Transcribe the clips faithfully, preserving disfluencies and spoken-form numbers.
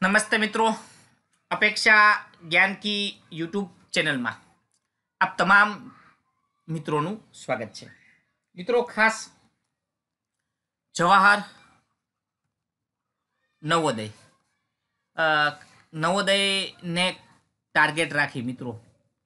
नमस्ते मित्रों, अपेक्षा ज्ञान की यूट्यूब चैनल में आप तमाम मित्रों स्वागत है। मित्रों, खास जवाहर नवोदय नवोदय ने टार्गेट राखी मित्रों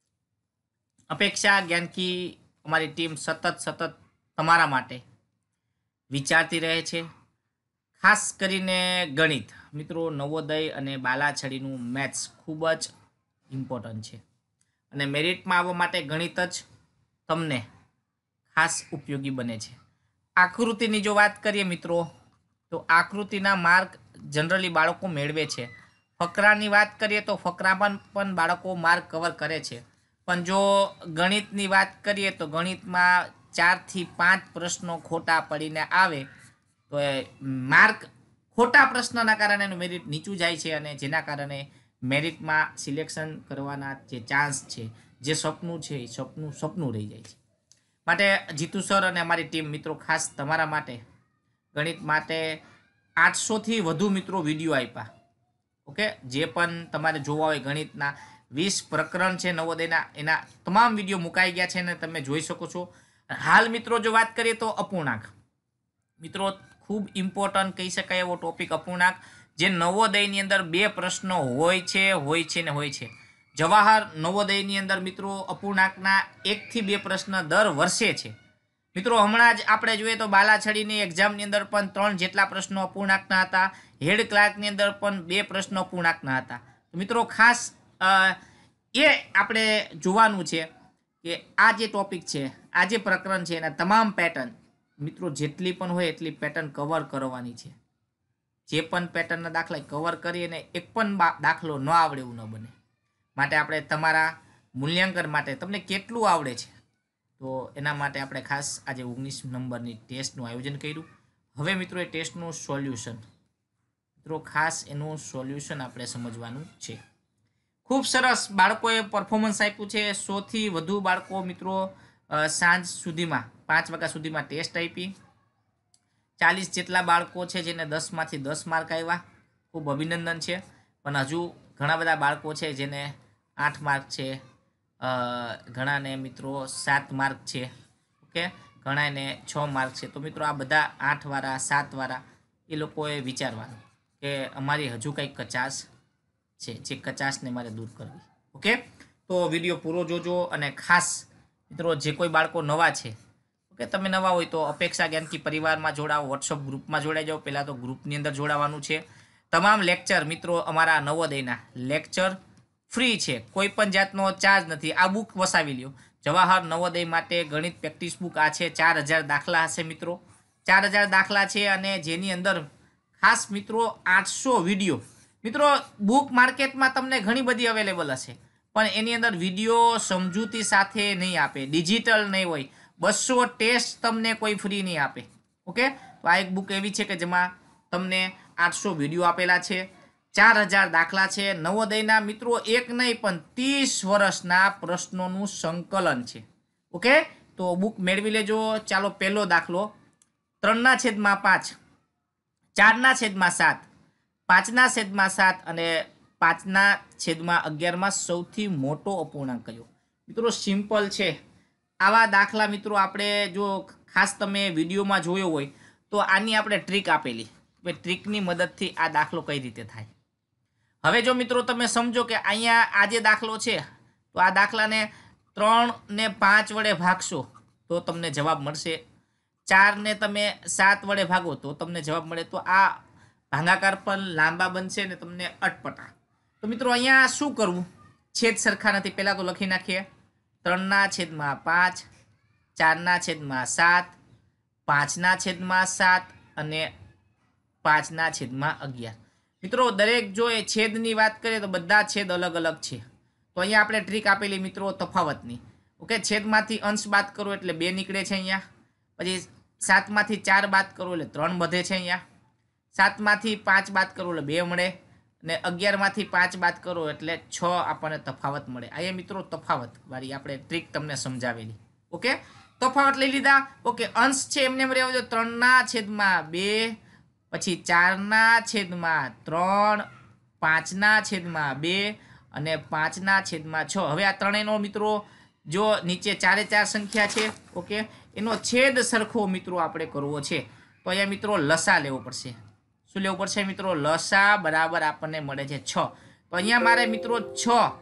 अपेक्षा ज्ञान की हमारी टीम सतत सतत तमारा माटे विचारती रहे छे। खास करीने गणित मित्रों नवोदय अने बालाछड़ीनुं मैथ्स खूब ज इम्पोर्टન્ટ छे अने मेरिटमां आववा माटे गणित ज तमने खास उपयोगी बने छे। आकृतिनी जो वात करीए मित्रों तो आकृतिना मार्क जनरली बाळको मेळवे छे। फकरानी वात करीए तो फकरामां पण बाळको मार्क कवर करे छे, पण जो गणितनी वात करीए तो गणितमां चार थी पांच प्रश्नों खोटा पड़ीने आवे तो मार्क खोटा प्रश्नना कारणे मेरिट नीचू जाय छे अने जेना कारणे मेरिटमां सिलेक्शन करवाना जे चांस छे जे सपनुं छे ए सपनुं सपनुं रही जाय छे। माटे जीतू सर अने अमारी टीम मित्रों खास तमारा माटे गणित माटे आठसो थी वधु मित्रों विडियो आप्या। ओके, जे पण तमारे जोवा होय गणितना वीस प्रकरण छे नवोदयना एना तमाम विडियो मुकाई गया छे ने तमे जोई शको छो। हाल मित्रों जो बात करीए तो अपूर्णांक मित्रों खूब इम्पोर्टન્ટ कही शकाय एवो टॉपिक अपूर्णांक जे नवोदयनी अंदर बे प्रश्न होय छे होय छे ने होय छे। जवाहर नवोदयनी अंदर मित्रों अपूर्णांकना एक थी बे प्रश्न दर वर्षे छे। मित्रों हमणां ज आपणे जोईए तो बालाछड़ीनी एक्जामनी अंदर पण त्रण जेटला प्रश्नो अपूर्णांकना हता। हेड क्लार्कनी अंदर पण बे प्रश्नो अपूर्णांकना हता। तो मित्रों खास ए आपणे जोवानुं छे के आ जे टॉपिक छे आ जे प्रकरण छे एना तमाम पेटर्न मित्रों जेटली पण होय एटली पेटर्न कवर करवानी छे। जे पण पेटर्नना दाखला कवर करीए ने एक पण दाखलो न आवडे एवुं न बने। माटे आपणे तमारा मूल्यांकन माटे तमने केटલું आवडे छे तो एना माटे आपणे खास आज ओगनीस नंबरनी टेस्टनुं आयोजन कर्युं। हवे मित्रों ए टेस्टनुं सोल्यूशन मित्रों खास एनुं सोल्यूशन आपणे समजवानुं छे। खूब सरस बाळकोए परफॉर्मन्स आप्युं छे। सौ थी वधु बाळको मित्रों सांज सुधीमां पांच वाग्या सुधीमां टेस्ट आपी। चालीस जेटला बाळको छे जेने दस मांथी दस मार्क आव्या, खूब अभिनंदन छे। पण हजू घणा बधा बाळको छे जेने आठ मार्क छे, घणाने मित्रों सात मार्क छे, ओके, घणाने छ मार्क छे। तो मित्रों आ बधा आठ वाळा सात वाळा ए लोकोए विचारवानुं के अमारी हजू कई कचाश छे जे कचाशने मारे दूर करवी। ओके, तो विडियो पूरो जोजो अने खास मित्रों जे कोई बाळको नवा छे ओके तमे नवा होय तो अपेक्षा ज्ञान की परिवार में जोड़ाओ, व्हाट्सएप ग्रुप में जोड़ाई जाओ। पहला तो ग्रुपनी अंदर जोड़ावानुं छे। तमाम लेक्चर मित्रों अमारा नवोदयना लेक्चर फ्री छे, कोई पण जातनो चार्ज नहीं। आ बुक वसावी ल्यो जवाहर नवोदय माटे गणित प्रेक्टिस बुक आ छे। चार हज़ार दाखला हशे मित्रों, चार हज़ार दाखला छे अने जेनी अंदर खास मित्रों आठसो विडियो। मित्रों बुक मार्केट में तमने घणी बधी अवेलेबल हशे पण एनी अंदर विडियो समजूती साथे नहीं आपे, डिजिटल नहीं होय। बसो टेस्ट तमने कोई फ्री नहीं आपे। ओके, तो आ एक बुक एवी छे के जेमां तमने आठसो विडियो आपेला छे, चार हज़ार दाखला छे। नवोदयना मित्रों एक नहीं पण तीस वर्षना प्रश्नों संकलन छे। ओके, तो बुक मेळवी लेजो। चालो पहलो दाखलो त्रणना छेदमां पांच, चारना छेदमां सात, पांचना छेदमां सात अने पांचना छेदमां अगियार मां सौथी मोटो अपूर्णांक कयो। मित्रों सिम्पल छे आवा दाखला। मित्रों आपणे जो खास तमे विडियो में जोयो होय तो आनी आपणे ट्रीक आपेली, ट्रीकनी मददथी आ दाखलो कई रीते थाय। हवे जो मित्रों तमे समझो कि अहींया आ जे दाखलो छे तो आ दाखलाने त्रण ने पांच वडे भागशो तो तमने जवाब मळशे। चार ने तमे सात वडे भागो तो तमने जवाब मळे। तो आ भागाकार पण लांबा बनशे ने तमने अटपटा। तो मित्रों अहींया शुं करवुं, छेद सरखा नथी। पहेला तो लखी नाखीए त्रणना छेदमां पांच, चारना छेदमां सात, पांचना छेदमां सात अने पांचना छेदमां अगियार। मित्रों दरेक जो ए छेदनी वात करीए तो बधा छेद अलग अलग छे। तो अहींया आपणे ट्रीक आपेली मित्रों तफावतनी। ओके, छेदमांथी अंश बाद करो एटले बे निकळे छे अहींया। पछी सातमांथी चार बाद करो एटले त्रण वधे छे अहींया। सातमांथी पांच बाद करो एटले बे मळे ने अगियार मांथी पांच बाद करो एटले छ आपणे तफावत मळे। आ मित्रों तफावत वाળી આપણે ट्रीक તમને समजावेली। ओके, तफावत લઈ લીધા। ओके, अंश છે એમને એમ રહેવો જોઈએ ત્રણના છેદમાં બે, પછી ચારના છેદમાં ત્રણ, પાંચના છેદમાં બે અને પાંચના છેદમાં છ. હવે આ ત્રણેયનો મિત્રો જો નીચે ચારે ચાર સંખ્યા છે, ઓકે, એનો છેદ સરખો મિત્રો આપણે કરવો છે. તો અહીંયા મિત્રો લસા લેવો પડશે. શું લેવું પડશે મિત્રો? લસા બરાબર આપણને મળે છે છ. તો અહીંયા મારે મિત્રો છ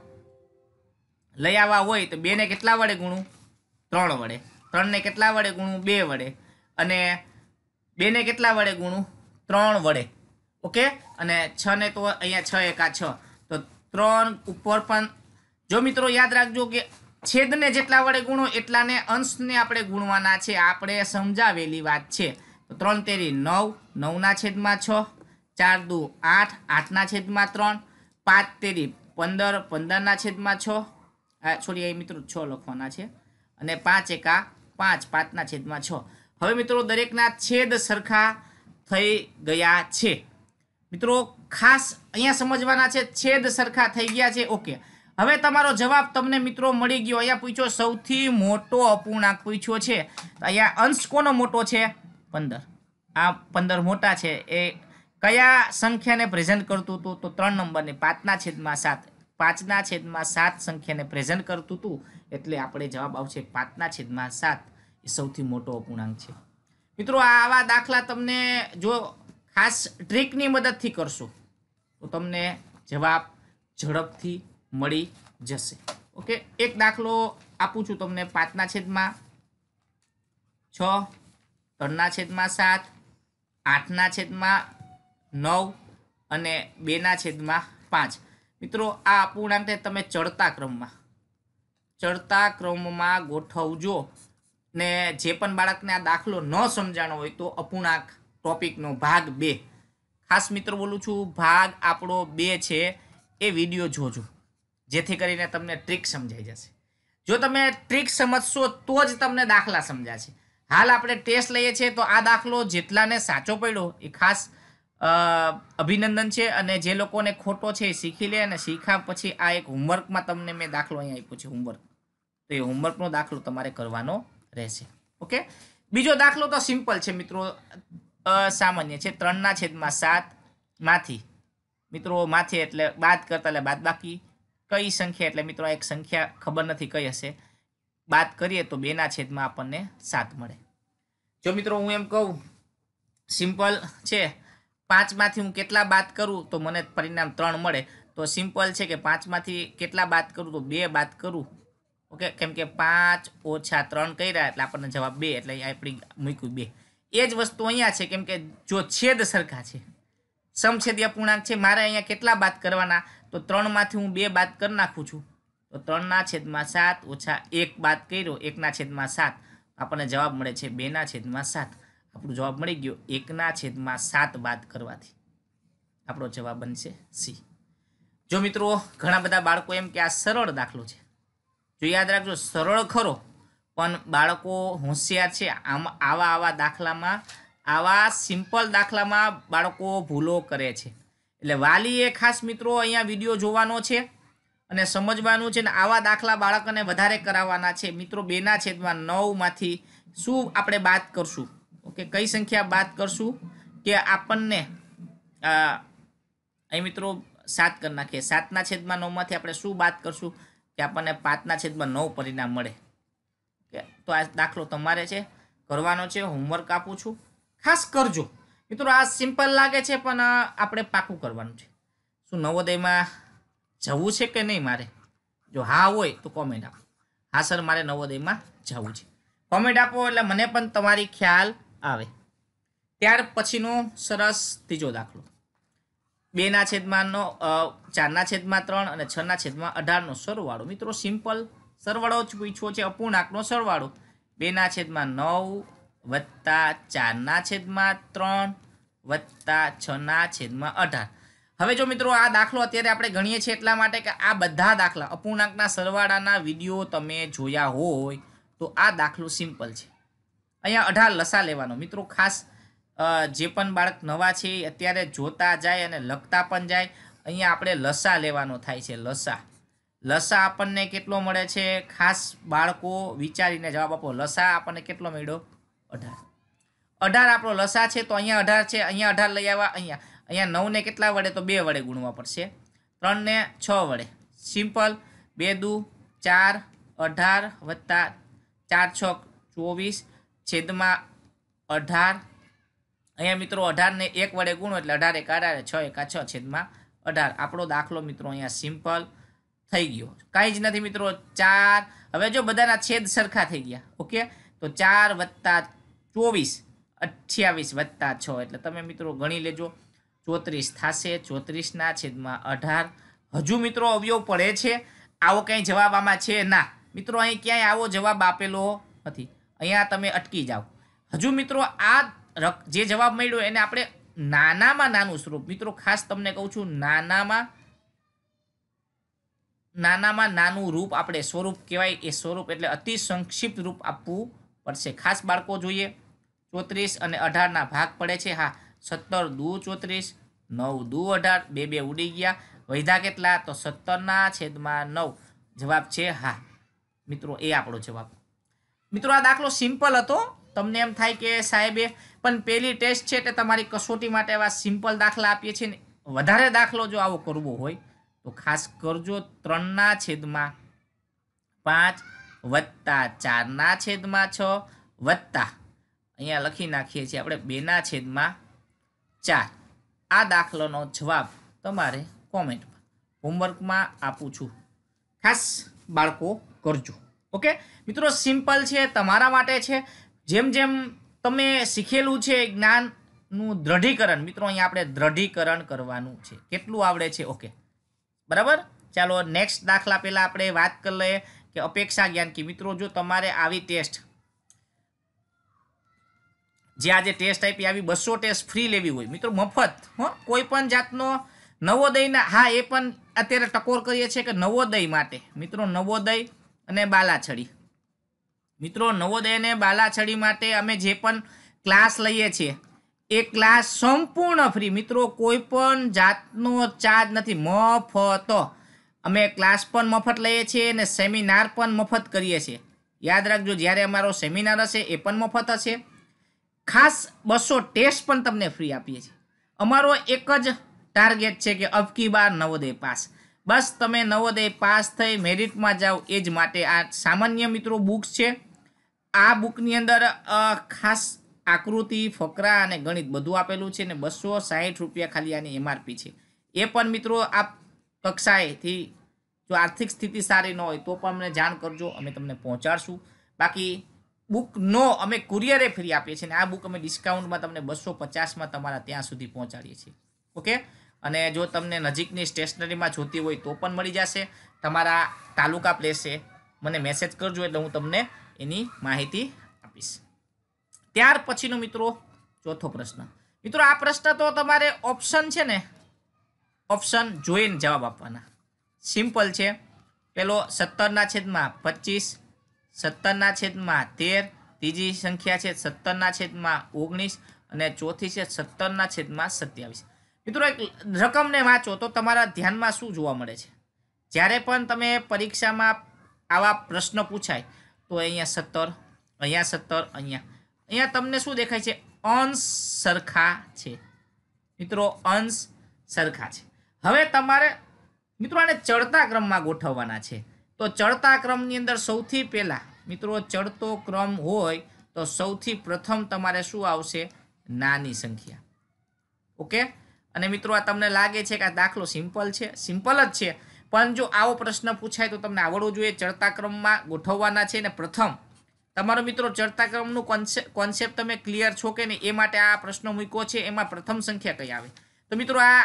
લઈ આવવા હોય તો બે ને કેટલા વડે ગુણું? ત્રણ વડે. ત્રણ ને કેટલા વડે ગુણું? બે વડે. અને બે ને કેટલા વડે ગુણું? ત્રણ વડે. ઓકે, અને છ ને તો અહીંયા છ એકા છ, તો ત્રણ ઉપર પણ. જો મિત્રો યાદ રાખજો કે છેદને જેટલા વડે ગુણો એટલાને અંશને આપણે ગુણવાના છે. આપણે સમજાવેલી વાત છે. તો ત્રણ તેરી નવ, નવના છેદમાં છ, ચાર દુ આઠ, આઠના છેદમાં ત્રણ, પાંચ તેરી પંદર, પંદરના છેદમાં છ, સોરી અહીં મિત્રો છ લખવાના છે, અને પાંચ એકા પાંચ, પાંચના છેદમાં છ. હવે મિત્રો દરેકના છેદ સરખા થઈ ગયા છે. મિત્રો ખાસ અહીંયા સમજવાના છે, છેદ સરખા થઈ ગયા છે. ઓકે, હવે તમારો જવાબ તમને મિત્રો મળી ગયો. અહીંયા પૂછ્યો સૌથી મોટો અપૂર્ણાંક પૂછ્યો છે. અહીંયા અંશ કોનો મોટો છે? પંદર. આ પંદર મોટા છે. એ કયા સંખ્યાને પ્રેઝન્ટ કરતું હતું? તો ત્રણ નંબરને પાંચના છેદમાં સાત. પાંચના છેદમાં સાત સંખ્યાને પ્રેઝન્ટ કરતું હતું, એટલે આપણે જવાબ આવશે પાંચના છેદમાં સાત. એ સૌથી મોટો અપૂર્ણાંક છે. મિત્રો આવા દાખલા તમને જો ખાસ ટ્રીકની મદદથી કરશો તો તમને જવાબ ઝડપથી મળી જશે. ઓકે, એક દાખલો આપું છું તમને. પાંચના છેદમાં છ, ત્રણના છેદમાં સાત, આઠના છેદમાં નવ અને બેના છેદમાં પાંચ. મિત્રો આ અપૂર્ણાંકને તમે ચડતા ક્રમમાં ચડતા ક્રમમાં ગોઠવજો. ને જે પણ બાળકને આ દાખલો ન સમજાણો હોય તો અપૂર્ણાંક ટોપિકનો ભાગ બે, ખાસ મિત્રો બોલું છું, ભાગ આપણો બે છે, એ વિડીયો જોજો, જેથી કરીને તમને ટ્રીક સમજાઈ જશે. જો તમે ટ્રીક સમજશો તો જ તમને દાખલા સમજાશે. હાલ આપણે ટેસ્ટ લઈએ છીએ, તો આ દાખલો જેટલાને સાચો પડ્યો એ ખાસ અભિનંદન છે, અને જે લોકોને ખોટો છે એ શીખી લે. અને શીખ્યા પછી આ એક હોમવર્કમાં તમને મેં દાખલો અહીંયા આપ્યો છે, હોમવર્ક. તો એ હોમવર્કનો દાખલો તમારે કરવાનો રહેશે. ઓકે, બીજો દાખલો તો સિમ્પલ છે મિત્રો, સામાન્ય છે. ત્રણના છેદમાં સાત માંથી મિત્રો માંથી એટલે બાદ કરતા એટલે બાદ બાકી કઈ સંખ્યા? એટલે મિત્રો એક સંખ્યા ખબર નથી કઈ હશે. બાદ કરીએ તો બેના છેદમાં આપણને સાત મળે. જો મિત્રો હું એમ કહું, સિમ્પલ છે, પાંચમાંથી હું કેટલા બાદ કરું તો મને પરિણામ ત્રણ મળે. તો સિમ્પલ છે કે પાંચમાંથી કેટલા બાદ કરું તો બે બાદ કરું. ઓકે, કેમ કે પાંચ ઓછા ત્રણ કર્યા એટલે આપણને જવાબ બે, એટલે આપણી મૂક્યું બે. એ જ વસ્તુ અહીંયા છે, કેમ કે જો છેદ સરખા છે, સમછેદી અપૂર્ણાંક છે, મારે અહીંયા કેટલા બાદ કરવાના? તો ત્રણમાંથી હું બે બાદ કરી નાખું છું. તો ત્રણના છેદમાં સાત ઓછા એક બાદ કર્યો, એકના છેદમાં સાત, આપણને જવાબ મળે છે બેના છેદમાં સાત. આપણો જવાબ મળી ગયો એકના છેદમાં સાત બાદ કરવાથી. આપણો જવાબ બનશે સી. જો મિત્રો ઘણા બધા બાળકો એમ કે આ સરળ દાખલો છે, જો યાદ રાખજો સરળ ખરો, પણ બાળકો હોશિયાર છે. આમાં આવા આવા દાખલામાં, આવા સિમ્પલ દાખલામાં બાળકો ભૂલો કરે છે. એટલે વાલીએ ખાસ મિત્રો અહીંયા વિડીયો જોવાનો છે અને સમજવાનું છે, ને આવા દાખલા બાળકોને વધારે કરાવવાના છે. મિત્રો બેના છેદમાં નવમાંથી શું આપણે બાદ કરશું? ઓકે, કઈ સંખ્યા બાદ કરશું કે આપણને અહીં મિત્રો સાત કરી નાખીએ. સાતના છેદમાં નવમાંથી આપણે શું બાદ કરશું કે આપણને પાંચના છેદમાં નવ પરિણામ મળે. ઓકે, તો આ દાખલો તમારે છે કરવાનો છે. હોમવર્ક આપું છું, ખાસ કરજો મિત્રો. આ સિમ્પલ લાગે છે પણ આપણે પાકું કરવાનું છે. શું નવોદયમાં જવું છે કે નહીં મારે? જો હા હોય તો કોમેન્ટ આપો, હા સર મારે નવોદયમાં જવું છે. કોમેન્ટ આપો એટલે મને પણ તમારી ખ્યાલ આવે. ત્યાર પછીનો સરસ ત્રીજો દાખલો, બેના છેદમાં નો ચારના છેદમાં ત્રણ અને છના છેદમાં અઢારનો સરવાળો. મિત્રો સિમ્પલ સરવાળો જ પૂછ્યો છે, અપૂર્ણાંકનો સરવાળો. બેના છેદમાં નવ વત્તા ચારના છેદમાં ત્રણ વત્તા છના છેદમાં અઢાર. હવે જો મિત્રો આ દાખલો અત્યારે આપણે ગણીએ છીએ એટલા માટે કે આ બધા દાખલા અપૂર્ણાંકના સરવાળાના વિડીયો તમે જોયા હોય તો આ દાખલો સિમ્પલ છે. અહીંયા અઢાર લસા લેવાનો. મિત્રો ખાસ જે પણ બાળક નવા છે અત્યારે જોતા જાય અને લખતા પણ જાય. અહીંયા આપણે લસા લેવાનો થાય છે. લસા લસા આપણને કેટલો મળે છે? ખાસ બાળકો વિચારીને જવાબ આપો. લસા આપણને કેટલો મળ્યો? અઢાર. અઢાર આપણો લસા છે, તો અહીંયા અઢાર છે, અહીંયા અઢાર લઈ આવ્યા, અહીંયા અહીંયા નવ ને કેટલા વડે તો બે વડે ગુણવા પડશે, ત્રણ ને છ વડે સિમ્પલ, બે દુ ચાર, અઢાર વત્તા ચાર છ ચોવીસ છેદમાં અઢાર, અહીંયા મિત્રો અઢાર ને એક વડે ગુણો એટલે અઢાર એક અઢાર, છ એકા છ છેદમાં અઢાર. આપણો દાખલો મિત્રો અહીંયા સિમ્પલ થઈ ગયો, કાંઈ જ નથી મિત્રો. ચાર, હવે જો બધાના છેદ સરખા થઈ ગયા, ઓકે, તો ચાર વત્તા ચોવીસ અઠ્યાવીસ વત્તા છ એટલે તમે મિત્રો ગણી લેજો, ચોત્રીસ થશે. ચોત્રીસના છેદમાં અઢાર. હજુ મિત્રો અવયવ પડે છે, આવો કંઈ જવાબ આમાં છે ના મિત્રો, અહીં ક્યાંય આવો જવાબ આપેલો નથી. અહીંયા તમે અટકી જાઓ. હજુ મિત્રો આ જે જવાબ મળ્યો એને આપણે નાનામાં નાનું સ્વરૂપ, મિત્રો ખાસ તમને કહું છું, નાનામાં નાનામાં નાનું રૂપ આપણે સ્વરૂપ કહેવાય, એ સ્વરૂપ એટલે અતિ સંક્ષિપ્ત રૂપ આપવું પડશે. ખાસ બાળકો જોઈએ, ચોત્રીસ અને અઢારના ભાગ પડે છે. હા, સત્તર દુ ચોત્રીસ, નવ દુ અઢાર, બે બે ઉડી ગયા, વૈધા કેટલા તો સત્તરના છેદમાં નવ. જવાબ છે હા મિત્રો, એ આપણો જવાબ. મિત્રો આ દાખલો સિમ્પલ હતો. તમને એમ થાય કે સાહેબે પણ પહેલી ટેસ્ટ છે એટલે તમારી કસોટી માટે આવા સિમ્પલ દાખલા આપીએ છીએ ને, વધારે દાખલો જો આવો કરવો હોય તો ખાસ કરજો. ત્રણના છેદમાં પાંચ વત્તા ચારના છેદમાં છ વત્તા અહીંયા લખી નાખીએ છીએ આપણે બેના છેદમાં ચાર. આ દાખલાનો જવાબ તમારે કોમેન્ટમાં હોમવર્કમાં આપું છું, ખાસ બાળકો કરજો. ઓકે મિત્રો, સિમ્પલ છે, તમારા માટે છે. જેમ જેમ તમે શીખેલું છે જ્ઞાનનું દ્રઢીકરણ, મિત્રો અહીંયા આપણે દ્રઢીકરણ કરવાનું છે. કેટલું આવડે છે? ઓકે બરાબર. ચાલો નેક્સ્ટ દાખલા પહેલાં આપણે વાત કરી લઈએ કે અપેક્ષા જ્ઞાન કી. મિત્રો જો તમારે આવી ટેસ્ટ, જે આજે ટેસ્ટ આપી આવી બસો ટેસ્ટ ફ્રી લેવી હોય મિત્રો, મફત, હો, કોઈ પણ જાતનો નવોદયના, હા એ પણ અત્યારે ટકોર કરીએ છીએ કે નવોદય માટે મિત્રો, નવોદય અને બાલાછડી. મિત્રો નવોદય અને બાલાછડી માટે અમે જે પણ ક્લાસ લઈએ છીએ એ ક્લાસ સંપૂર્ણ ફ્રી મિત્રો, કોઈ પણ જાતનો ચાર્જ નથી, મફત. અમે ક્લાસ પણ મફત લઈએ છીએ અને સેમિનાર પણ મફત કરીએ છીએ. યાદ રાખજો, જ્યારે અમારો સેમિનાર હશે એ પણ મફત હશે. ખાસ બસો ટેસ્ટ પણ તમને ફ્રી આપીએ છીએ. અમારો એક જ ટાર્ગેટ છે કે અબકી બાર નવોદય પાસ. બસ તમે નવોદય પાસ થઈ મેરિટમાં જાઓ, એ જ માટે આ સામાન્ય મિત્રો બુક્સ છે. આ બુકની અંદર ખાસ આકૃતિ, ફકરા અને ગણિત બધું આપેલું છે ને બસો સાહીઠ રૂપિયા ખાલી આની એમઆરપી છે. એ પણ મિત્રો આ કક્ષાએથી જો આર્થિક સ્થિતિ સારી ન હોય તો પણ અમને જાણ કરજો, અમે તમને પહોંચાડશું. બાકી બુક નો અમે કુરિયરે ફ્રી આપીએ છીએ, અને આ બુક અમે ડિસ્કાઉન્ટમાં તમને બસો પચાસમાં તમારા ત્યાં સુધી પહોંચાડીએ છીએ. ઓકે, અને જો તમને નજીકની સ્ટેશનરીમાં જોતી હોય તો પણ મળી જશે. તમારા તાલુકા પ્લેસે મને મેસેજ કરજો એટલે હું તમને એની માહિતી આપીશ. ત્યાર પછીનો મિત્રો ચોથો પ્રશ્ન. મિત્રો આ પ્રશ્ન તો તમારે ઓપ્શન છે ને, ઓપ્શન જોઈને જવાબ આપવાના. સિમ્પલ છે. પેલો સત્તરના છેદમાં પચીસ, સત્તરના છેદમાં તેર, ત્રીજી સંખ્યા છે સત્તરના છેદમાં ઓગણીસ અને ચોથી છે સત્તરના છેદમાં સત્યાવીસ. મિત્રો એક રકમને વાંચો તો તમારા ધ્યાનમાં શું જોવા મળે છે? જ્યારે પણ તમે પરીક્ષામાં આવા પ્રશ્ન પૂછાય તો અહીંયા સત્તર, અહીંયા સત્તર, અહીંયા અહીંયા તમને શું દેખાય છે? અંશ સરખા છે મિત્રો, અંશ સરખા છે. હવે તમારે મિત્રો આને ચડતા ક્રમમાં ગોઠવવાના છે. તો ચડતા ક્રમની અંદર સૌથી પહેલા મિત્રો ચડતો ક્રમ હોય તો સૌથી પ્રથમ તમારે શું આવશે? નાની સંખ્યા. ઓકે, અને મિત્રો આ તમને લાગે છે કે આ દાખલો સિમ્પલ છે? સિમ્પલ જ છે, પણ જો આવો પ્રશ્ન પૂછાય તો તમને આવડવું જોઈએ. ચડતા ક્રમમાં ગોઠવવાના છે ને પ્રથમ તમારો મિત્રો ચડતા ક્રમનું કોન્સેપ્ટ કોન્સેપ્ટ તમે ક્લિયર છો કે નહીં એ માટે આ પ્રશ્ન મૂક્યો છે. એમાં પ્રથમ સંખ્યા કઈ આવે? તો મિત્રો આ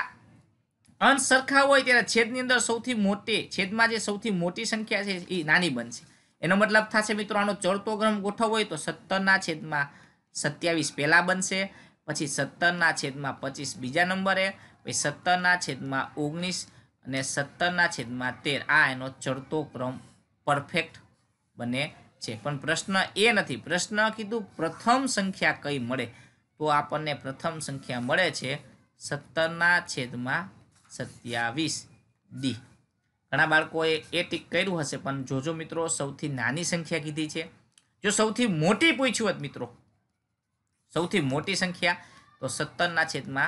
અંશ સરખા હોય ત્યારે છેદની અંદર સૌથી મોટી, છેદમાં જે સૌથી મોટી સંખ્યા છે એ નાની બનશે. એનો મતલબ થશે મિત્રો આનો ચડતો ક્રમ ગોઠવવો હોય તો સત્તરના છેદમાં સત્યાવીસ પહેલા બનશે, પછી સત્તરના છેદમાં પચીસ બીજા નંબરે, પછી સત્તરના છેદમાં ઓગણીસ અને સત્તરના છેદમાં તેર. આ એનો ચડતો ક્રમ પરફેક્ટ બને છે. પણ પ્રશ્ન એ નથી, પ્રશ્ન કીધું પ્રથમ સંખ્યા કઈ મળે, તો આપણને પ્રથમ સંખ્યા મળે છે સત્તરના છેદમાં સત્યાવીસ ડી. ઘણા બાળકોએ એ ટીક કર્યું હશે, પણ જોજો મિત્રો સૌથી નાની સંખ્યા કીધી છે. જો સૌથી મોટી પૂછ્યું હોત મિત્રો, સૌથી મોટી સંખ્યા તો સત્તરના છેદમાં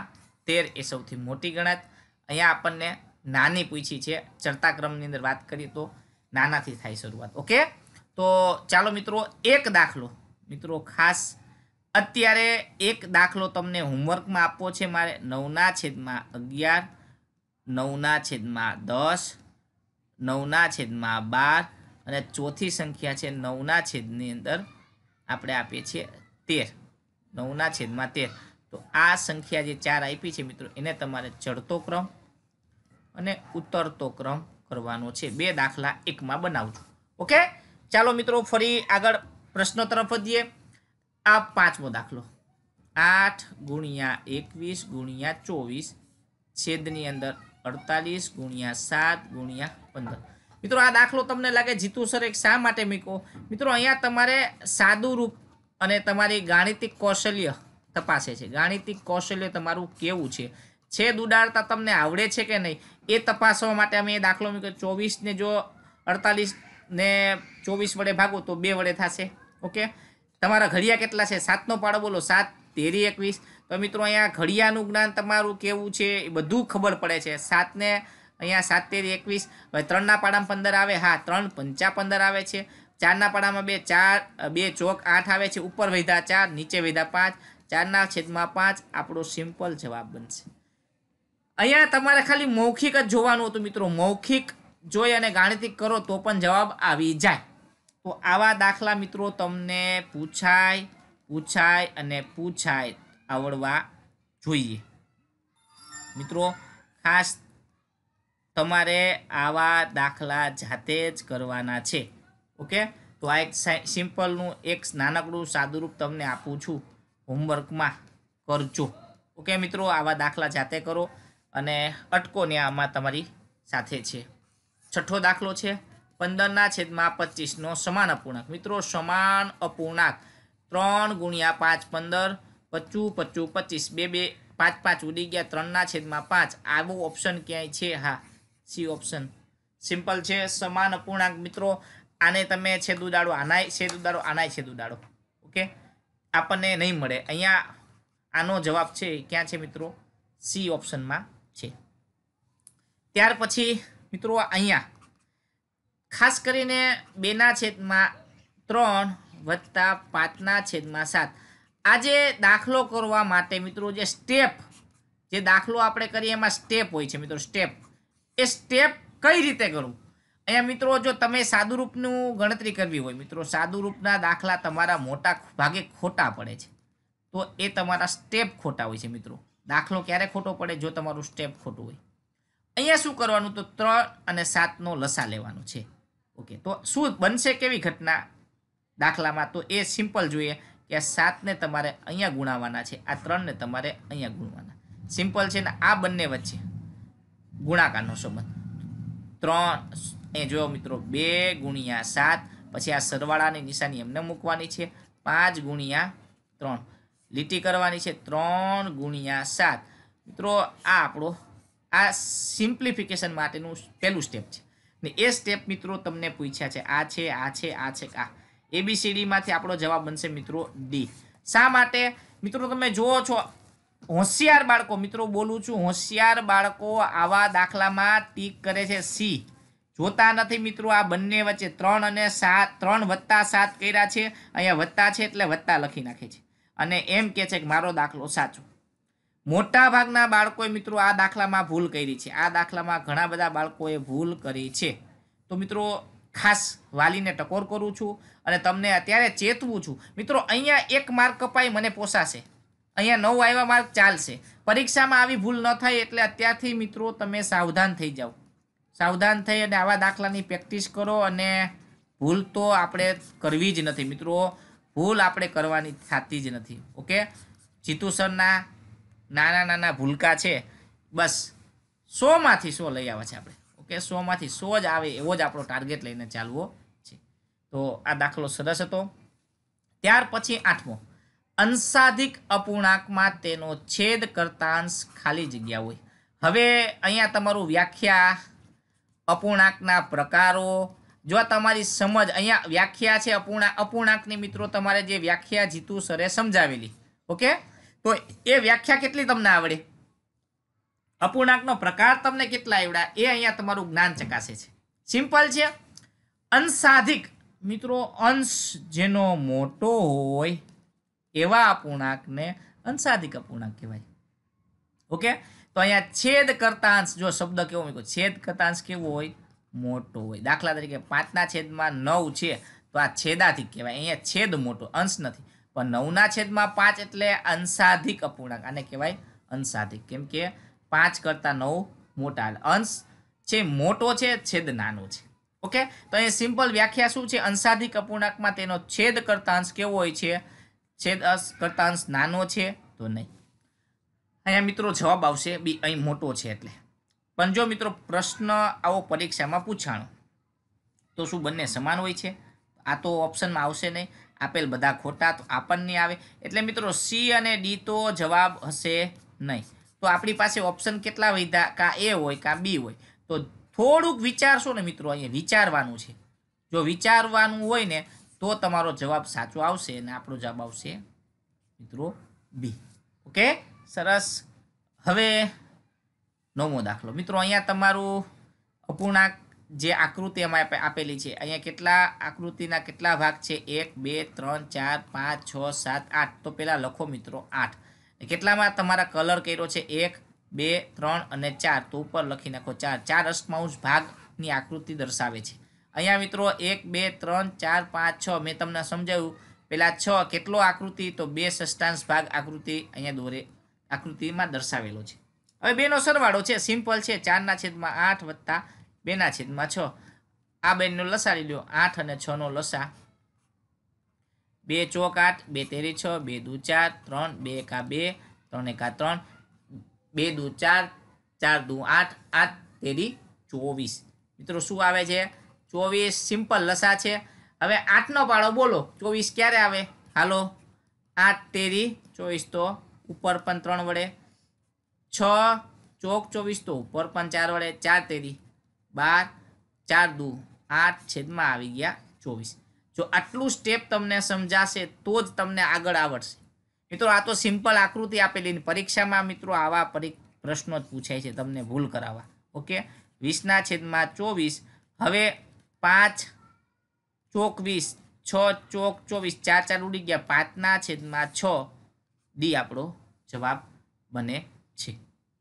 તેર એ સૌથી મોટી ગણાત. અહીંયા આપણને નાની પૂછી છે, ચડતા ક્રમની અંદર વાત કરીએ તો નાનાથી થાય શરૂઆત. ઓકે, તો ચાલો મિત્રો એક દાખલો મિત્રો ખાસ અત્યારે એક દાખલો તમને હોમવર્કમાં આપવો છે મારે. નવના છેદમાં અગિયાર, નવના છેદમાં દસ, નવના છેદમાં બાર અને ચોથી સંખ્યા છે નવના છેદની અંદર આપણે આપીએ છીએ તેર. નવના છેદમાં તેર. તો આ સંખ્યા જે ચાર આપી છે મિત્રો એને તમારે ચડતો ક્રમ અને ઉતરતો ક્રમ કરવાનો છે. બે દાખલા એકમાં બનાવજો. ઓકે, ચાલો મિત્રો ફરી આગળ પ્રશ્નો તરફ વધીએ. આ પાંચમો દાખલો, આઠ ગુણ્યા એકવીસ ગુણ્યા ચોવીસ છેદની અંદર અડતાલીસ ગુણ્યા સાત ગુણ્યા પંદર. મિત્રો આ દાખલો તમને લાગે જીતુ સર એક શા માટે મૂકો? મિત્રો અહીંયા તમારે સાદું રૂપ અને તમારી ગાણિતિક કૌશલ્ય તપાસે છે. ગાણિતિક કૌશલ્ય તમારું કેવું છે, છેદ ઉડાડતા તમને આવડે છે કે નહીં એ તપાસવા માટે અમે એ દાખલો મૂક્યો. ચોવીસ ને જો અડતાલીસ ને ચોવીસ વડે ભાગો તો બે વડે થશે. ઓકે, તમારા ઘડિયા કેટલા છે? સાતનો પાડો બોલો. સાત તેરી એકવીસ. તો મિત્રો અહીંયા ઘડિયાનું જ્ઞાન તમારું કેવું છે એ બધું ખબર પડે છે. સાતને અહીંયા સાત તેરી એકવીસ. હવે ત્રણના પાડામાં પંદર આવે. હા, ત્રણ પંચા પંદર આવે છે. ચારના પાડામાં બે, ચાર બે ચોક આઠ આવે છે. ઉપર વધ્યા ચાર, નીચે વધ્યા પાંચ. ચારના છેદમાં પાંચ આપણો સિમ્પલ જવાબ બનશે. અહીંયા તમારે ખાલી મૌખિક જ જોવાનું હતું મિત્રો. મૌખિક જોઈ અને ગાણિતિક કરો તો પણ જવાબ આવી જાય. તો આવા દાખલા મિત્રો તમને પૂછાય પૂછાય અને પૂછાય આવડવા જોઈએ. મિત્રો ખાસ તમારે આવા દાખલા જાતે જ કરવાના છે. ઓકે, તો આ એક સિમ્પલનું એક નાનકડું સાદુરૂપ તમને આપું છું, હોમવર્કમાં કરજો. ઓકે મિત્રો, આવા દાખલા જાતે કરો અને અટકો ને આમાં તમારી સાથે છે. છઠ્ઠો દાખલો છે પંદરના છેદમાં પચીસનો સમાન અપૂર્ણાંક. મિત્રો સમાન અપૂર્ણાંક ત્રણ ગુણ્યા પાંચ પંદર, પચું પચું પચીસ, બે બે પાંચ પાંચ ઉડી ગયા. ત્રણના છેદમાં પાંચ આવો ઓપ્શન ક્યાંય છે? હા, સી ઓપ્શન. સિમ્પલ છે, સમાન અપૂર્ણાંક. મિત્રો આને તમે છેદ ઉડાડો, આનાય છેદ ઉડાડો, આનાય છેદ ઉડાડો. ઓકે, આપણને નહીં મળે. અહીંયા આનો જવાબ છે ક્યાં છે મિત્રો? સી ઓપ્શનમાં છે. ત્યાર પછી મિત્રો અહીંયા ખાસ કરીને બેના છેદમાં ત્રણ વત્તા પાંચના છેદમાં સાત. આજે દાખલો કરવા માટે મિત્રો જે સ્ટેપ, જે દાખલો આપણે કરીએ એમાં સ્ટેપ હોય છે મિત્રો. સ્ટેપ, એ સ્ટેપ કઈ રીતે કરવું? અહીંયા મિત્રો જો તમે સાદુરૂપનું ગણતરી કરવી હોય મિત્રો, સાદુરૂપના દાખલા તમારા મોટા ભાગે ખોટા પડે છે. તો એ તમારા સ્ટેપ ખોટા હોય છે મિત્રો. દાખલો ક્યારે ખોટો પડે? જો તમારું સ્ટેપ ખોટું હોય. અહીંયા શું કરવાનું? તો ત્રણ અને સાતનો લસા લેવાનો છે. ઓકે, તો શું બનશે કેવી ઘટના દાખલામાં? તો એ સિમ્પલ જોઈએ કે આ સાતને તમારે અહીંયા ગુણાવવાના છે, આ ત્રણને તમારે અહીંયા ગુણવાના. સિમ્પલ છે ને. આ બંને વચ્ચે ગુણાકારનો સંબંધ ત્રણ એ જોયો મિત્રો, બે ગુણ્યા સાત, પછી આ સરવાળાની નિશાની એમને મૂકવાની છે. પાંચ ગુણ્યા ત્રણ લીટી કરવાની છે. ત્રણ ગુણ્યા સાત. મિત્રો આ આપણો આ સિમ્પ્લિફિકેશન માટેનું પહેલું સ્ટેપ છે ને એ સ્ટેપ મિત્રો તમને પૂછ્યા છે. આ છે, આ છે, આ છે, આ એબીસીડીમાંથી આપણો જવાબ બનશે મિત્રો ડી. શા માટે મિત્રો? તમે જુઓ છો હોશિયાર બાળકો, મિત્રો બોલું છું, હોશિયાર બાળકો આવા દાખલામાં ટીક કરે છે સી. જોતા નથી મિત્રો. આ બંને વચ્ચે ત્રણ અને સાત, ત્રણ વત્તા સાત કર્યા છે. અહીંયા વત્તા છે એટલે વત્તા લખી નાખે છે અને એમ કે છે કે મારો દાખલો સાચો. મોટા ભાગના બાળકોએ મિત્રો આ દાખલામાં ભૂલ કરી છે. આ દાખલામાં ઘણા બધા બાળકોએ ભૂલ કરી છે. તો મિત્રો ખાસ વાલીને ટકોર કરું છું અને તમને અત્યારે ચેતવું છું. મિત્રો અહીંયા એક માર્ક કપાય મને પોસાશે, અહીંયા નવ આવ્યા માર્ક ચાલશે. પરીક્ષામાં આવી ભૂલ ન થાય એટલે અત્યારથી મિત્રો તમે સાવધાન થઈ જાઓ. સાવધાન થઈ અને આવા દાખલાની પ્રેક્ટિસ કરો. અને ભૂલ તો આપણે કરવી જ નથી મિત્રો. ભૂલ આપણે કરવાની થતી જ નથી. ઓકે, જીતુ સરના નાના નાના ભૂલકા છે, બસ સોમાંથી સો લઈ આવે છે આપણે. ઓકે, સોમાંથી સો જ આવે એવો જ આપણો ટાર્ગેટ લઈને ચાલવો છે. તો આ દાખલો સરસ હતો. ત્યાર પછી આઠમો, અંશાધિક અપૂર્ણાંકમાં તેનો છેદ કરતાંશ ખાલી જગ્યા હોય. હવે અહીંયા તમારું વ્યાખ્યા, અપૂર્ણાંકના પ્રકારો, જો તમારી સમજ અહીંયા વ્યાખ્યા છે અપૂર્ણાંક અપૂર્ણાંકની મિત્રો તમારે જે વ્યાખ્યા જીતુ સરે સમજાવેલી. ઓકે, તો એ વ્યાખ્યા કેટલી તમને આવડે? અપૂર્ણાંકનો પ્રકાર તમને કેટલા આવડ્યા એ અહીંયા તમારું જ્ઞાન ચકાસે છે. સિમ્પલ છે. અંશાધિક મિત્રો, અંશ જેનો મોટો હોય એવા અપૂર્ણાંકને અંશાધિક અપૂર્ણાંક કહેવાય. ઓકે, તો અહીંયા છેદ કરતા અંશ, જો શબ્દ કેવો મૂક્યો, છેદ કરતા અંશ કેવો હોય, મોટો હોય. દાખલા તરીકે પાંચના છેદમાં નવ છે તો આ છેદાધિક કહેવાય. અહીંયા છેદ મોટો, અંશ નથી. પણ નવના છેદમાં પાંચ એટલે અંશાધિક અપૂર્ણાંક, આને કહેવાય અંશાધિક. કેમ કે પાંચ કરતા નવ મોટા, અંશ છે મોટો છે, છેદ નાનો છે. ઓકે, તો અહીંયા સિમ્પલ વ્યાખ્યા શું છે, અંશાધિક અપૂર્ણાંકમાં તેનો છેદ કરતા અંશ કેવો હોય છે, છેદ કરતા અંશ નાનો છે તો નહીં. અહીંયા મિત્રો જવાબ આવશે બી, અહીં મોટો છે એટલે. પણ જો મિત્રો પ્રશ્ન આવો પરીક્ષામાં પૂછાણો તો શું બંને સમાન હોય છે? આ તો ઓપ્શનમાં આવશે નહીં. આપેલ બધા ખોટા તો આપણને આવે. એટલે મિત્રો સી અને ડી તો જવાબ હશે નહીં. તો આપણી પાસે ઓપ્શન કેટલા વધ્યા? કાં એ હોય કાં બી હોય. તો થોડુંક વિચારશો ને મિત્રો, અહીંયા વિચારવાનું છે. જો વિચારવાનું હોય ને તો તમારો જવાબ સાચો આવશે અને આપણો જવાબ આવશે મિત્રો બી. ઓકે, સરસ. હવે નવમો દાખલો મિત્રો, અહીંયા તમારું અપૂર્ણાંક જે આકૃતિ એમાં આપેલી છે, અહીંયા કેટલા આકૃતિના કેટલા ભાગ છે? એક, બે, ત્રણ, ચાર, પાંચ, છ, સાત, આઠ. તો પહેલા લખો મિત્રો આઠ. કેટલામાં તમારા કલર કર્યો છે? એક, બે, ત્રણ અને ચાર. તો ઉપર લખી નાખો ચાર. ચાર અષ્ટમાંશ ભાગની આકૃતિ દર્શાવે છે. અહીંયા મિત્રો એક, બે, ત્રણ, ચાર, પાંચ, છ મેં તમને સમજાવ્યું. પેલા છ કેટલો આકૃતિ? તો બે ષષ્ટાંશ ભાગ આકૃતિ અહીંયા દોરે આકૃતિમાં દર્શાવેલો છે. હવે બેનો સરવાળો છે, સિમ્પલ છે. ચારના છેદમાં આઠ વત્તા બેના છેદમાં છ. આ બેનો લસા લઈ લો, આઠ અને છ નો લસા. બે ચોક આઠ, બે તેરી છ, બે દુ ચાર, ત્રણ, બે એકા બે, ત્રણ એકા ત્રણ, બે દુ ચાર, ચાર દુ આઠ, આઠ તેરી ચોવીસ. મિત્રો શું આવે છે? ચોવીસ. સિમ્પલ લસા છે. હવે આઠનો પાડો બોલો, ચોવીસ ક્યારે આવે? હાલો, આઠ તેરી ચોવીસ, તો ઉપર પણ ત્રણ વડે. છ ચોક ચોવીસ, તો ઉપર પણ ચાર વડે. ચાર તેરી બાર, ચાર દુ આઠ, છેદમાં આવી ગયા ચોવીસ. જો આટલું સ્ટેપ તમને સમજાશે તો જ તમને આગળ આવડશે. મિત્રો આ તો સિમ્પલ આકૃતિ આપેલી. પરીક્ષામાં મિત્રો આવા પ્રશ્નો જ પૂછાય છે તમને ભૂલ કરાવવા. ઓકે, વીસના છેદમાં ચોવીસ. હવે પાંચ ચોક વીસ, છ ચોક ચોવીસ, ચાર ચાર ઉડી ગયા. પાંચના છેદમાં છ. ડી આપણો જવાબ બને છે.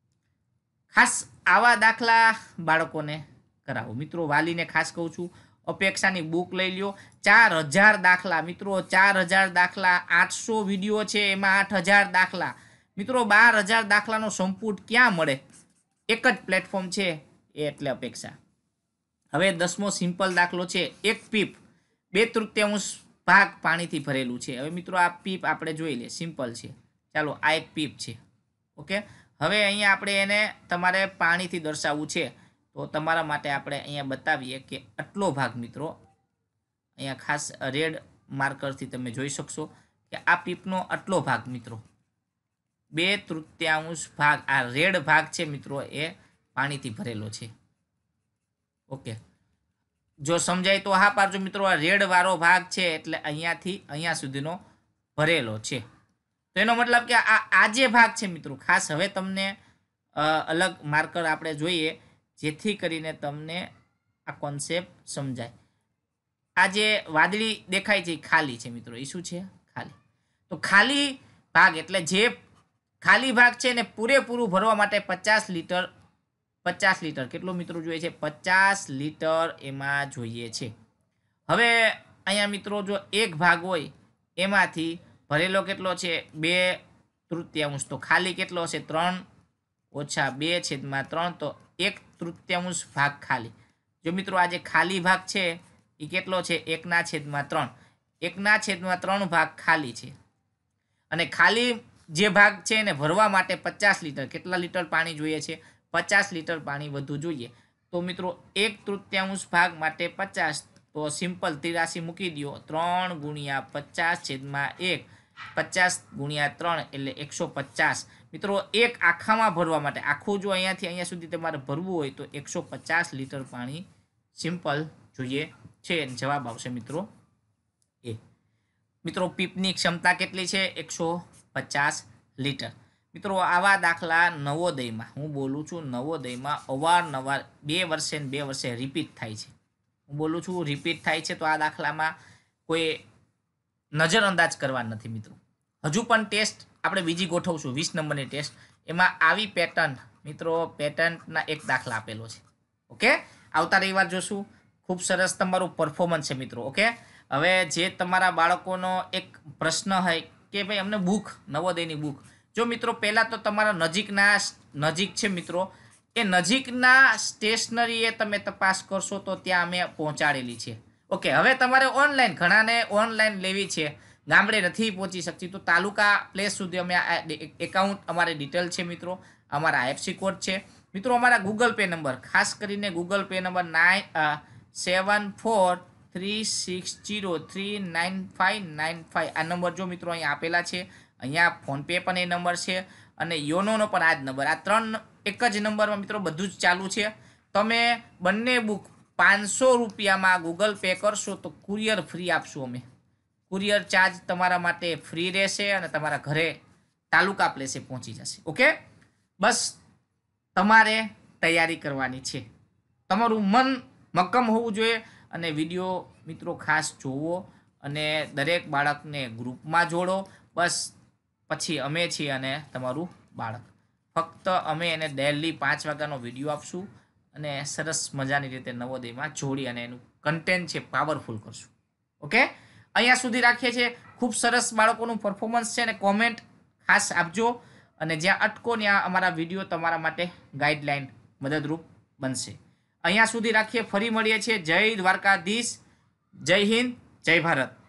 ખાસ આવા દાખલા બાળકોને કરાવો. મિત્રો વાલીને ખાસ કહું છું, અપેક્ષાની બુક લઈ લ્યો. ચાર હજાર દાખલા મિત્રો, ચાર હજાર દાખલા. આઠસો વિડીયો છે, એમાં આઠ હજાર દાખલા. મિત્રો બાર હજાર દાખલાનો સંપુટ ક્યાં મળે? એક જ પ્લેટફોર્મ છે, એ એટલે અપેક્ષા. હવે દસમો સિમ્પલ દાખલો છે. એક પીપ બે તૃતીયાંશ ભાગ પાણીથી ભરેલું છે. હવે મિત્રો આ પીપ આપણે જોઈ લે, સિમ્પલ છે. ચાલો, આ એક પીપ છે. ઓકે, હવે અહીંયા આપણે એને તમારે પાણીથી દર્શાવવું છે. તો તમારા માટે આપણે અહીંયા બતાવીએ કે આટલો ભાગ મિત્રો, અહીંયા ખાસ રેડ માર્કરથી તમે જોઈ શકશો કે આ પીપનો આટલો ભાગ મિત્રો, બે તૃતીયાંશ ભાગ, આ રેડ ભાગ છે મિત્રો, એ પાણીથી ભરેલો છે. ઓકે, જો સમજાય તો હા પાડજો મિત્રો. આ રેડ વાળો ભાગ છે એટલે અહીંયાથી અહીંયા સુધીનો ભરેલો છે. તો એનો મતલબ કે આ આ જે ભાગ છે મિત્રો, ખાસ હવે તમને અલગ માર્કર આપણે જોઈએ જેથી કરીને તમને આ કોન્સેપ્ટ સમજાય. આ જે વાદળી દેખાય છે ખાલી છે મિત્રો, એ શું છે? ખાલી. તો ખાલી ભાગ એટલે જે ખાલી ભાગ છે ને પૂરેપૂરું ભરવા માટે પચાસ લીટર પચાસ લીટર કેટલું મિત્રો જોઈએ છે? પચાસ લીટર એમાં જોઈએ છે. હવે અહીંયા મિત્રો જો એક ભાગ હોય એમાંથી ભરેલો કેટલો છે? બે તૃતીયાંશ. તો ખાલી કેટલો હશે? ત્રણ ઓછા બે છેદમાં ત્રણ. તો એક તૃતીયાંશ ભાગ ખાલી. જો મિત્રો આ જે ખાલી ભાગ છે એ કેટલો છે? એકના છેદમાં ત્રણ. એકના છેદમાં ત્રણ ભાગ ખાલી છે. અને ખાલી જે ભાગ છે એને ભરવા માટે પચાસ લીટર, કેટલા લીટર પાણી જોઈએ છે? પચાસ લીટર પાણી વધુ જોઈએ. તો મિત્રો એક તૃતીયાંશ ભાગ માટે પચાસ. તો સિમ્પલ તિરાસી મૂકી દો. ત્રણ ગુણ્યા પચાસ છેદમાં એક. પચાસ ગુણ્યા ત્રણ એટલે એકસો પચાસ. મિત્રો એક આખામાં ભરવા માટે, આખું જો અહીંયાથી અહીંયા સુધી તમારે ભરવું હોય તો એકસો પચાસ લીટર પાણી સિમ્પલ જોઈએ છે. જવાબ આવશે મિત્રો એ. મિત્રો પીપની ક્ષમતા કેટલી છે? એકસો પચાસ લીટર. મિત્રો આવા દાખલા નવોદયમાં, હું બોલું છું નવોદયમાં અવારનવાર બે વર્ષે ને બે વર્ષે રિપીટ થાય છે. હું બોલું છું રિપીટ થાય છે, તો આ દાખલામાં કોઈ નજરઅંદાજ કરવા નથી મિત્રો. હજુ પણ ટેસ્ટ આપણે બીજી ગોઠવશું, વીસ નંબરની ટેસ્ટ. એમાં આવી પેટર્ન મિત્રો, પેટર્નના એક દાખલા આપેલો છે. ઓકે, આવતા રવિવાર જોશું. ખૂબ સરસ તમારું પરફોર્મન્સ છે મિત્રો. ઓકે, હવે જે તમારા બાળકોનો એક પ્રશ્ન હોય કે ભાઈ અમને બુક, નવોદયની બુક, જો મિત્રો પહેલાં તો તમારા નજીકના નજીક છે મિત્રો, એ નજીકના સ્ટેશનરીએ તમે તપાસ કરશો તો ત્યાં અમે પહોંચાડેલી છે. ઓકે, હવે તમારે ઓનલાઈન, ઘણાને ઓનલાઈન લેવી છે, ગામડે નથી પહોંચી શકતી, તો તાલુકા પ્લેસ સુધી અમે એકાઉન્ટ, અમારે ડિટેલ છે મિત્રો, અમારા આઈએફસી કોડ છે મિત્રો, અમારા ગૂગલ પે નંબર, ખાસ કરીને Google pay number nine seven four three six zero three nine five nine five આ નંબર જો મિત્રો અહીંયા આપેલા છે. અહીંયા ફોનપે પણ એ નંબર છે અને યોનોનો પણ આ જ નંબર. આ ત્રણ એક જ નંબરમાં મિત્રો બધું જ ચાલુ છે. તમે બંને બુક પાંચસો રૂપિયામાં ગૂગલ પે કરશો તો કુરિયર ફ્રી આપશું અમે. કુરિયર ચાર્જ તમારા માટે ફ્રી રહેશે અને તમારા ઘરે તાલુકા પ્લેસે પહોંચી જશે. ઓકે, બસ તમારે તૈયારી કરવાની છે. તમારું મન મક્કમ હોવું જોઈએ અને વિડીયો મિત્રો ખાસ જોવો અને દરેક બાળકને ગ્રુપમાં જોડો. બસ પછી અમે છીએ અને તમારું બાળક. ફક્ત અમે એને ડેલી પાંચ વાગ્યાનો વિડીયો આપશું અને સરસ મજાની રીતે નવોદયમાં જોડી અને એનું કન્ટેન્ટ છે પાવરફુલ કરશું. ઓકે, અહીંયા સુધી રાખીએ છીએ. ખૂબ સરસ બાળકોનું પરફોર્મન્સ છે અને કોમેન્ટ ખાસ આપજો અને જ્યાં અટકો ત્યાં અમારા વિડીયો તમારા માટે ગાઈડલાઈન મદદરૂપ બનશે. અહીંયા સુધી રાખીએ, ફરી મળીએ છીએ. જય દ્વારકાધીશ, જય હિન્દ, જય ભારત.